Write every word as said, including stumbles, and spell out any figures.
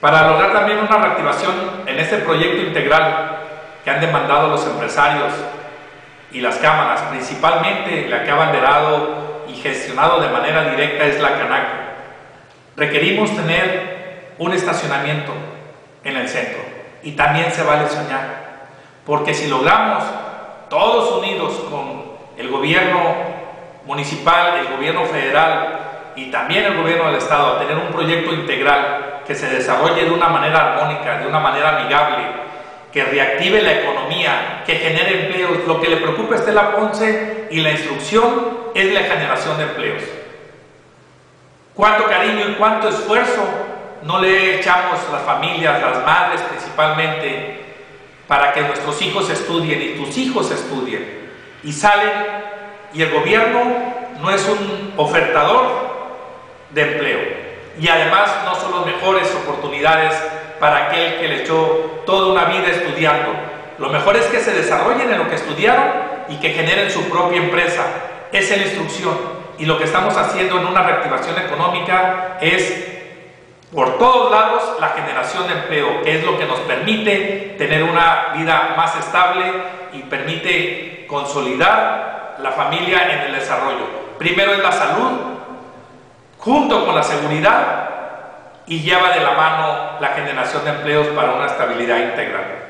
Para lograr también una reactivación en este proyecto integral que han demandado los empresarios y las cámaras, principalmente la que ha abanderado y gestionado de manera directa es la Canaco, requerimos tener un estacionamiento en el centro, y también se vale soñar, porque si logramos todos unidos con el gobierno municipal, el gobierno federal y también el gobierno del estado a tener un proyecto integral que se desarrolle de una manera armónica, de una manera amigable, que reactive la economía, que genere empleos. Lo que le preocupa a Estela Ponce y la instrucción es la generación de empleos. Cuánto cariño y cuánto esfuerzo no le echamos las familias, las madres principalmente, para que nuestros hijos estudien y tus hijos estudien. Y salen, y el gobierno no es un ofertador de empleo. Y además no son las mejores oportunidades para aquel que le echó toda una vida estudiando. Lo mejor es que se desarrollen en lo que estudiaron y que generen su propia empresa. Esa es la instrucción. Y lo que estamos haciendo en una reactivación económica es, por todos lados, la generación de empleo, que es lo que nos permite tener una vida más estable y permite consolidar la familia en el desarrollo. Primero es la salud, junto con la seguridad, y lleva de la mano la generación de empleos para una estabilidad integral.